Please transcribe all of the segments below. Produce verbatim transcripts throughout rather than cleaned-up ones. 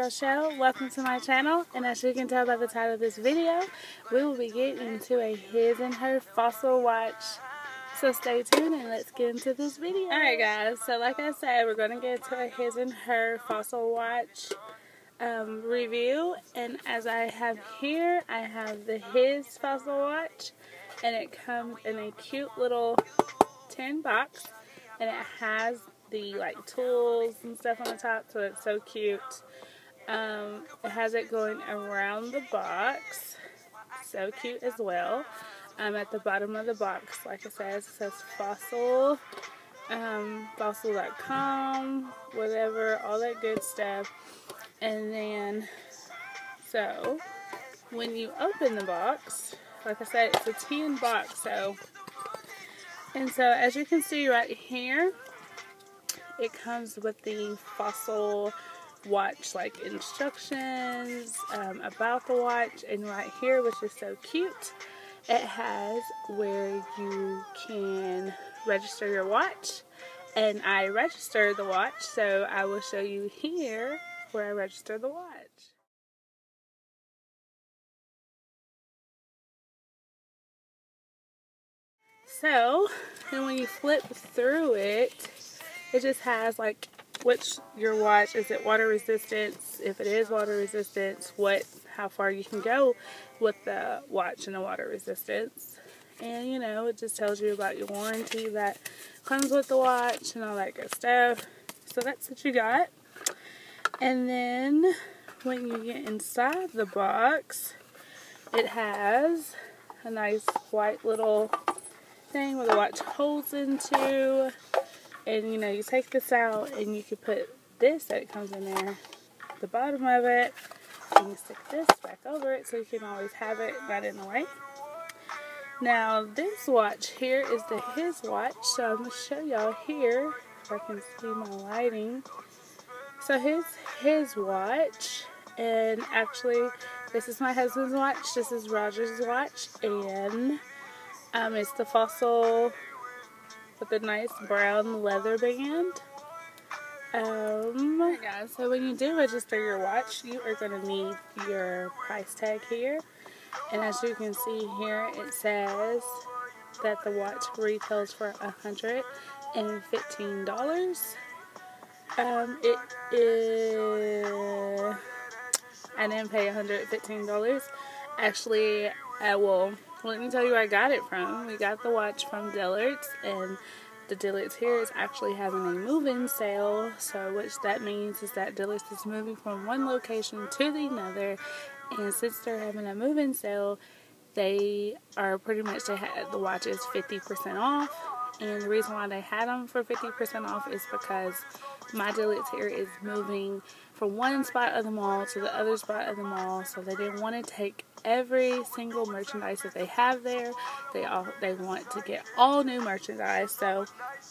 Rochelle. Welcome to my channel, and as you can tell by the title of this video, we will be getting into a his and her fossil watch. So stay tuned and let's get into this video. Alright guys, so like I said, we're going to get into a his and her fossil watch um, review. And as I have here, I have the his fossil watch, and it comes in a cute little tin box, and it has the like tools and stuff on the top, so it's so cute. Um, it has it going around the box, so cute as well. Um, at the bottom of the box, like it says, it says fossil, um, fossil dot com, whatever, all that good stuff. And then, so when you open the box, like I said, it's a tin box. So, and so as you can see right here, it comes with the fossil watch like instructions um, about the watch, and right here, which is so cute, it has where you can register your watch, and I registered the watch, so I will show you here where I register the watch. So, and when you flip through it, it just has like which your watch, is it water resistance, if it is water resistance, what, how far you can go with the watch and the water resistance. And you know, it just tells you about your warranty that comes with the watch and all that good stuff. So that's what you got. And then when you get inside the box, it has a nice white little thing where the watch holds into. And you know, you take this out and you can put this that comes in there at the bottom of it, and you stick this back over it so you can always have it not in the way. Now this watch here is the his watch, so I'm going to show y'all here if I can see my lighting. So here's his watch, and actually this is my husband's watch, this is Roger's watch, and um, it's the fossil with a nice brown leather band. Um, right guys, so when you do register your watch, you are going to need your price tag here. And as you can see here, it says that the watch retails for one hundred fifteen dollars. Um, it is, I didn't pay one hundred fifteen dollars. Actually, I will. Let me tell you where I got it from. We got the watch from Dillard's, and the Dillard's here is actually having a move-in sale. So which that means is that Dillard's is moving from one location to the other, and since they're having a move-in sale, they are pretty much, they had the watches fifty percent off. And the reason why they had them for fifty percent off is because my Dillard's here is moving from one spot of the mall to the other spot of the mall, so they didn't want to take every single merchandise that they have there. They all they want to get all new merchandise, so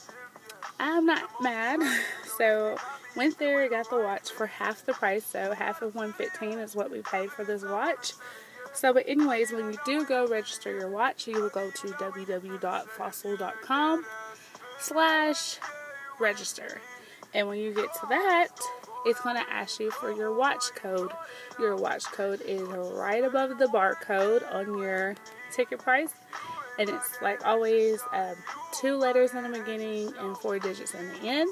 I'm not mad. So went there, got the watch for half the price, so half of one hundred fifteen dollars is what we paid for this watch. So, but anyways, when you do go register your watch, you will go to w w w dot fossil dot com slash register. And when you get to that, it's going to ask you for your watch code. Your watch code is right above the barcode on your ticket price. And it's like always um, two letters in the beginning and four digits in the end.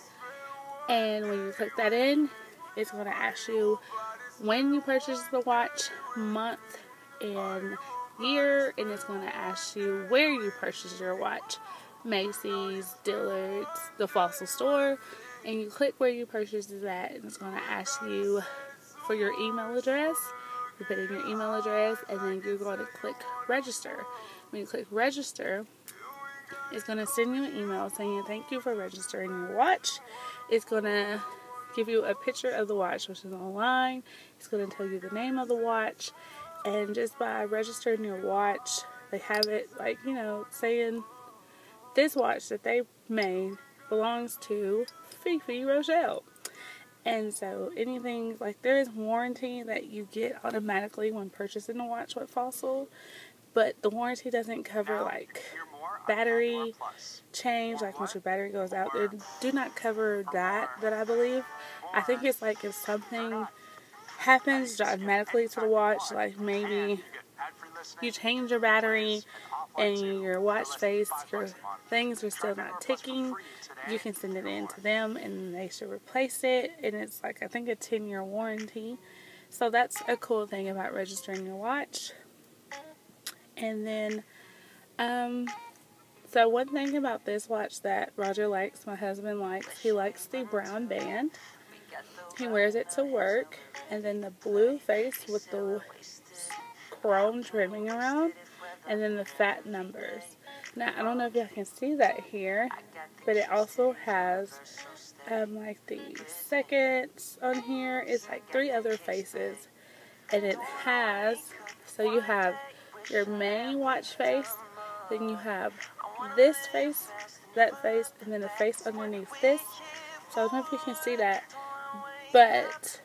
And when you click that in, it's going to ask you when you purchase the watch, month, and year, and it's going to ask you where you purchased your watch. Macy's, Dillard's, the Fossil store, and you click where you purchased that, and it's going to ask you for your email address. You put in your email address, and then you're going to click register. When you click register, it's going to send you an email saying thank you for registering your watch. It's going to give you a picture of the watch, which is online. It's going to tell you the name of the watch. And just by registering your watch, they have it like, you know, saying this watch that they made belongs to Fifi Rochelle. And so anything, like there is warranty that you get automatically when purchasing a watch with Fossil, but the warranty doesn't cover like battery change, like once your battery goes out. They do not cover that, that I believe. I think it's like if something happens automatically to the watch, like maybe you change your battery and your watch face, your things are still not ticking, you can send it in to them and they should replace it. And it's like, I think, a ten year warranty. So that's a cool thing about registering your watch. And then, um, so one thing about this watch that Roger likes, my husband likes, he likes the brown band. He wears it to work. And then the blue face with the chrome trimming around. And then the fat numbers. Now, I don't know if y'all can see that here, but it also has um, like the seconds on here. It's like three other faces. And it has, so you have your main watch face, then you have this face, that face, and then the face underneath this. So I don't know if you can see that, but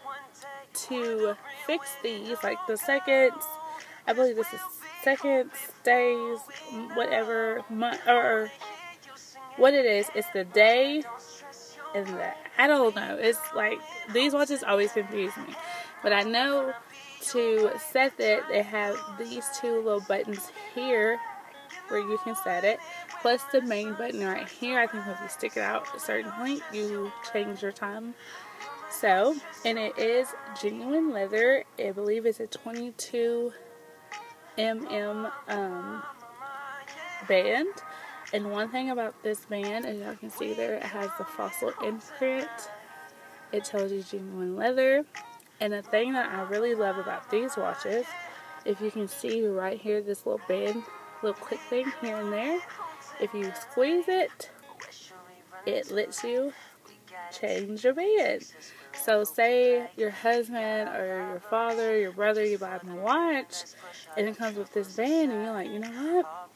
to fix these, like the seconds, I believe this is seconds, days, whatever, month, or what it is, it's the day and the, I don't know, it's like, these watches always confuse me, but I know to set it, they have these two little buttons here where you can set it, plus the main button right here. I think if you stick it out a certain point, you change your time. So, and it is genuine leather. I believe it's a twenty-two millimeter um, band. And one thing about this band, as y'all can see there, it has the fossil imprint. It tells you genuine leather. And the thing that I really love about these watches, if you can see right here, this little band, little click thing here and there, if you squeeze it, it lets you change your band. So say your husband or your father, your brother, you buy them a watch, and it comes with this band, and you're like, you know what?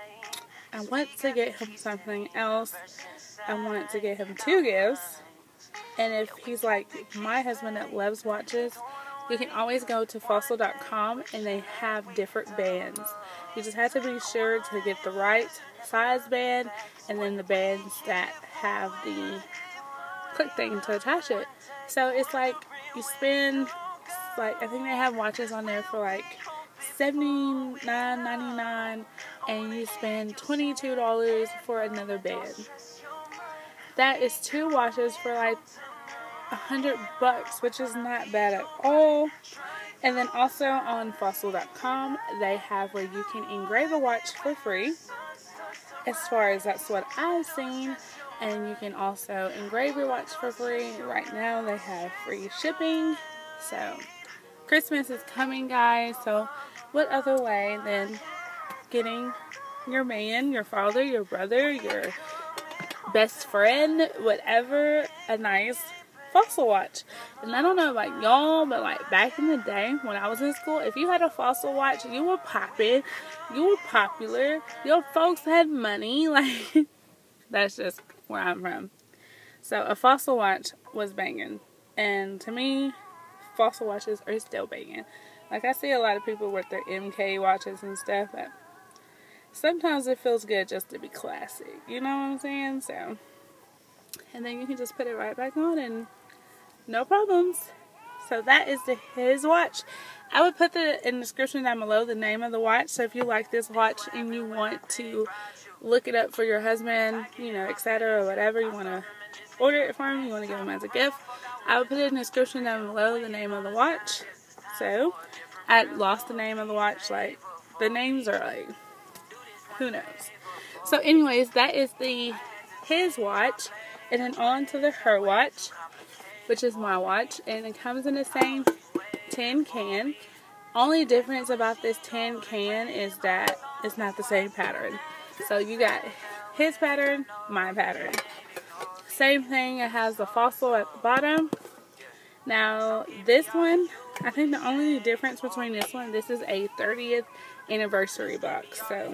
I want to get him something else. I want to get him two gifts. And if he's like my husband that loves watches, you can always go to fossil dot com and they have different bands. You just have to be sure to get the right size band and then the bands that have the click thing to attach it. So it's like you spend, like, I think they have watches on there for like seventy-nine ninety-nine and you spend twenty-two dollars for another band. That is two watches for like a hundred bucks, which is not bad at all. And then also on fossil dot com, they have where you can engrave a watch for free. As far as that's what I've seen. And you can also engrave your watch for free. Right now they have free shipping. So Christmas is coming, guys. So what other way than getting your man, your father, your brother, your best friend, whatever, a nice Fossil watch. And I don't know about y'all, but like back in the day when I was in school, if you had a Fossil watch, you were popping, you were popular, your folks had money. Like, that's just where I'm from. So a Fossil watch was banging, and to me, Fossil watches are still banging. Like, I see a lot of people with their M K watches and stuff, but sometimes it feels good just to be classic, you know what I'm saying? So, and then you can just put it right back on and no problems. So that is the his watch. I would put the in the description down below the name of the watch. So if you like this watch and you want to look it up for your husband, you know, et cetera, or whatever, you want to order it for him, you want to give him as a gift, I would put it in the description down below the name of the watch. So I lost the name of the watch. Like, the names are like, who knows? So anyways, that is the his watch. And then on to the her watch, which is my watch. And it comes in the same tin can. Only difference about this tin can is that it's not the same pattern. So you got his pattern, my pattern. Same thing, it has the fossil at the bottom. Now this one, I think the only difference between this one, this is a thirtieth anniversary box. So,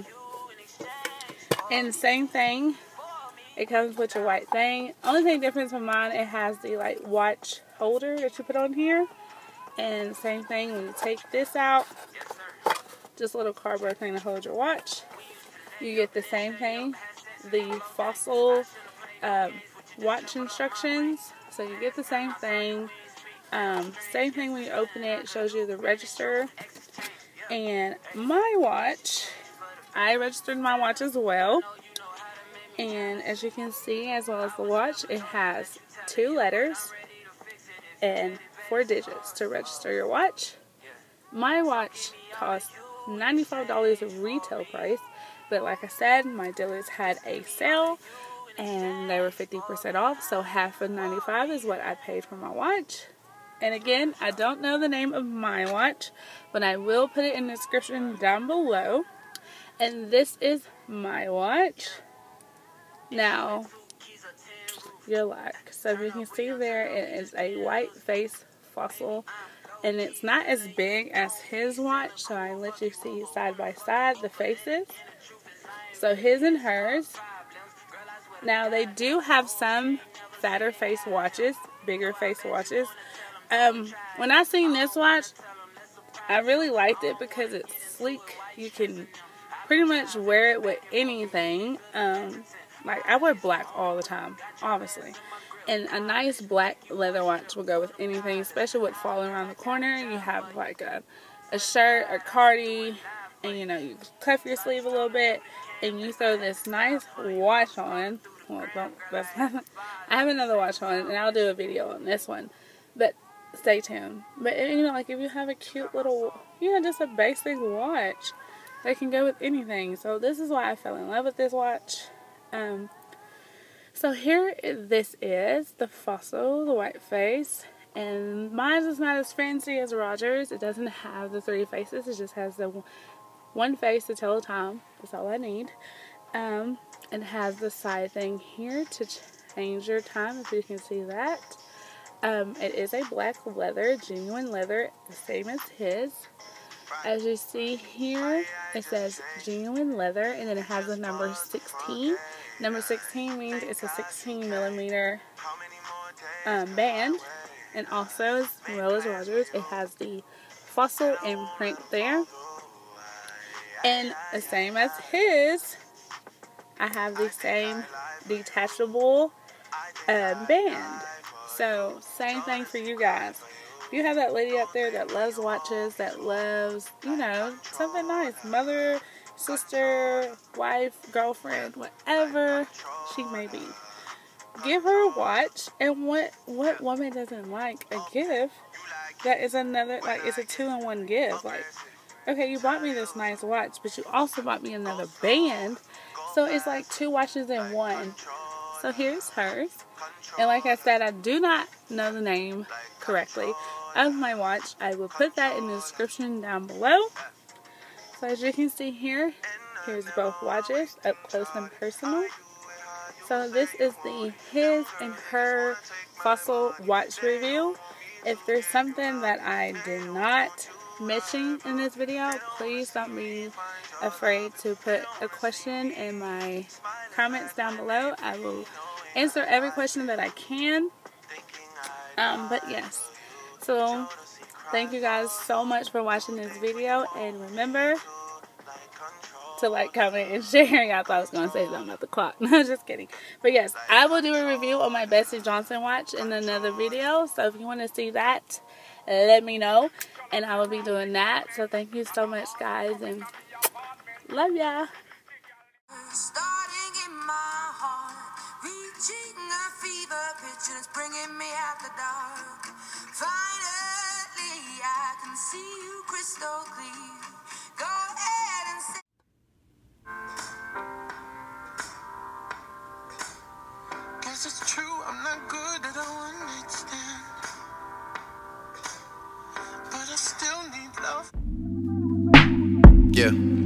and same thing, it comes with your white thing. Only thing difference from mine, it has the like watch holder that you put on here. And same thing, when you take this out, just a little cardboard thing to hold your watch. You get the same thing, the fossil um, watch instructions. So you get the same thing, Um, same thing when you open it, it shows you the register. And my watch, I registered my watch as well. And as you can see, as well as the watch, it has two letters and four digits to register your watch. My watch cost ninety-five dollars retail price, but like I said, my Dillards had a sale and they were fifty percent off, so half of ninety-five is what I paid for my watch. And again, I don't know the name of my watch, but I will put it in the description down below. And this is my watch. Now, your like, so if you can see there, it is a white face fossil, and it's not as big as his watch, so I let you see side by side the faces. So his and hers. Now they do have some fatter face watches, bigger face watches. Um, when I seen this watch, I really liked it because it's sleek. You can pretty much wear it with anything. Um, like I wear black all the time, obviously. And a nice black leather watch will go with anything, especially with falling around the corner. You have like a, a shirt, a cardi, and you know, you cuff your sleeve a little bit, and you throw this nice watch on. Well, don't, that's not, I have another watch on, and I'll do a video on this one. But stay tuned. But you know, like if you have a cute little, you know, just a basic watch, they can go with anything. So this is why I fell in love with this watch. Um, so here this is the fossil, the white face, and mine is not as fancy as Roger's. It doesn't have the three faces. It just has the one face to tell the time. That's all I need. Um, it has the side thing here to change your time, if you can see that. Um, it is a black leather, genuine leather, the same as his. As you see here, it says genuine leather, and then it has the number sixteen. Number sixteen means it's a sixteen millimeter um, band, and also, as well as Roger's, it has the fossil imprint there. And the same as his, I have the same detachable uh, band. So, same thing for you guys. If you have that lady out there that loves watches, that loves, you know, something nice, mother, sister, wife, girlfriend, whatever she may be, give her a watch. And what what woman doesn't like a gift that is another, like, it's a two-in-one gift? Like, okay, you bought me this nice watch, but you also bought me another band, so it's like two watches in one. So here's hers. And like I said, I do not know the name correctly of my watch. I will put that in the description down below. So as you can see here, here's both watches up close and personal. So this is the his and her fossil watch review. If there's something that I did not mention in this video, please don't be afraid to put a question in my comments down below. I will answer every question that I can. Um, but yes, so thank you guys so much for watching this video, and remember to like, comment, and share. Y'all thought I was going to say something about the clock. No, just kidding. But yes, I will do a review on my Betsy Johnson watch in another video, so if you want to see that, let me know, and I will be doing that. So thank you so much, guys, and love ya. Starting in my heart, reaching a fever pitch, and it's bringing me out the dark. Finally, I can see you crystal clear. Go ahead and say. Guess it's true, I'm not good at a one night stand, but I still need love. Yeah.